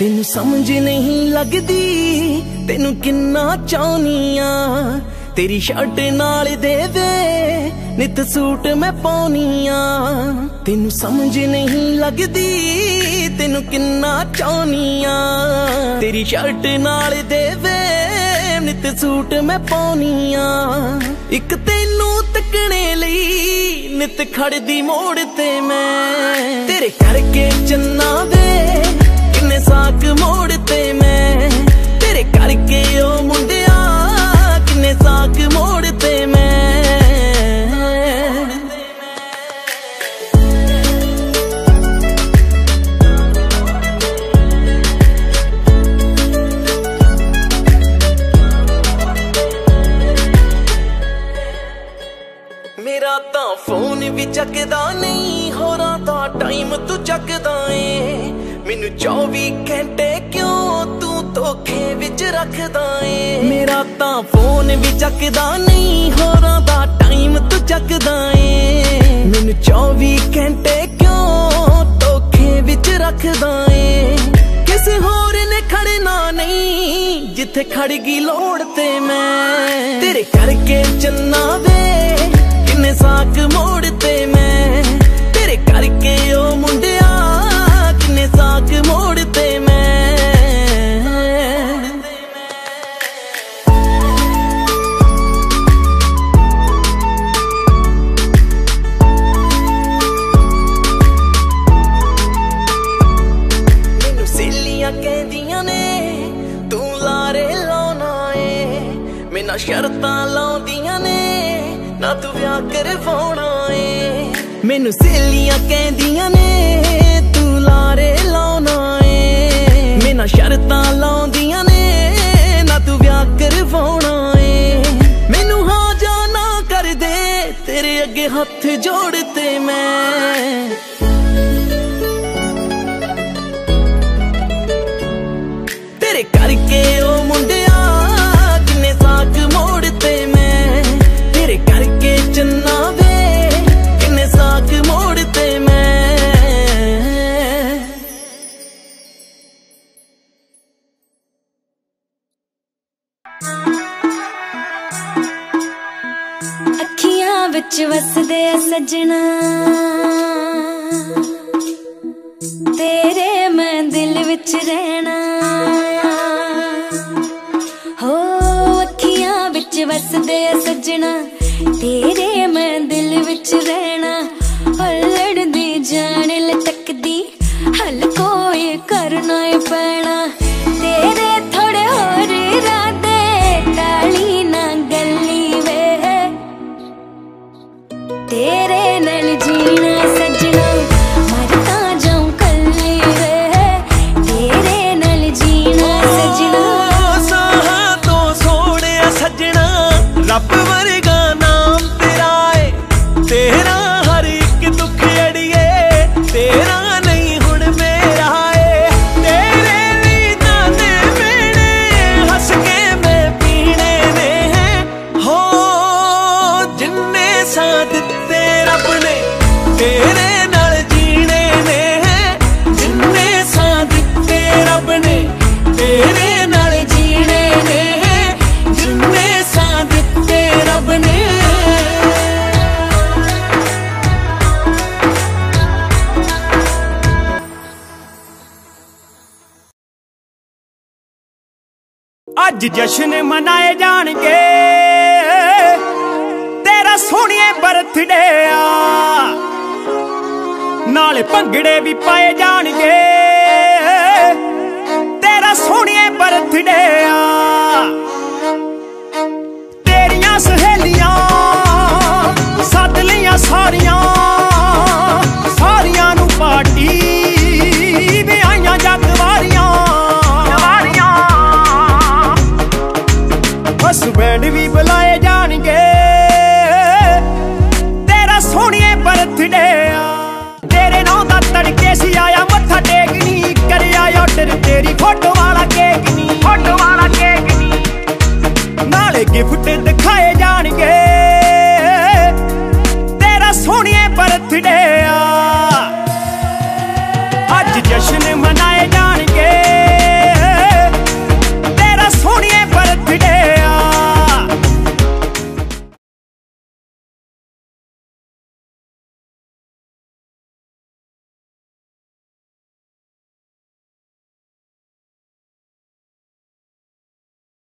तेनू समझ नहीं लगदी तेनू किन्ना चाहनिया, तेरी शर्ट नाल दे दे नित सूट मैं पाउनिया। तेनू समझ नहीं लगदी तेनू किन्ना चाहनिया, तेरी शर्ट नाल दे दे नित सूट मैं पाउनिया। इक तेनू तकने लई नित खड़दी मोड़ ते मैं, तेरे करके चन्ना दे किन्ने साक मोड़ ते मैं, तेरे करके ओ मुंडिया किन्ने साक मोड़ ते मैं। मेरा तां फोन भी चकदा नहीं, होरां दा टाइम तू चकदा ए, मैनू 24 घंटे क्यों तू धोखे विच रखदा ए। मेरा तां फोन भी चकदा नहीं, होरां दा टाइम तू चकदा ए, मैनू 24 घंटे क्यों धोखे विच रखदा ए। किसे होर ने खड़ना नहीं जिथे खड़ गई लोड़ ते मैं, तेरे करके चन्ना दे किन्ने साक मोड़ ते मैं, तेरे करके ओ मुंडिया किन्ने साक मोड़ ते मैं। मैनू सहेलियां कहदियां ने तू लारे लाउना ए, मैनू शर्तां लाउंदियां ने ना तू ब्याह करवाउणा ए। मैनू सहेलियां कहदियां ने तू लारे लाउणा ए, मैनू शर्तां लाउंदियां ने ना तू ब्याह करवाउणा ए। मैनू हाँ जा ना कर दे तेरे अगे हथ जोड़ते मैं, तेरे करके ओ मुंडिया किन्ने साक मोड़ते मैं, तेरे करके चन्ना दे किन्ने साक मोड़ते मैं। अखियां विच वसदे सजना तेरे मैं दिल विच रहना, हो अखियां विच वसदे सजना तेरे मैं दिल विच रहना। लड़दी जान लटकदी हल कोई करना ही पैना, तेरे थोड़े होर इरादे टाली ना गली वे, तेरे नाल जीना सजना मरता जाऊं कली वे, तेरे नाल जीना सजना। साहा तो सोने सजना रब वर्गा नाम तेरा है, तेरा हर एक दुख अड़िए तेरा नहीं हुण मेरा है, तेरे लिए ताने मेरे हंस के मैं पीने ने हैं, हो जिन्ने साथ दिते रब ने तेरे नाल जीने ने हैं, जिन्ने साथ दिते रब ने तेरे नाल जीने ने हैं, जिन्ने साथ दिते रब ने। अज जश्न मनाए जाणगे तेरा सोहणिए बर्थडे आ, नाले भंगड़े भी पाए जाणगे तेरा सोहणिए बर्थडे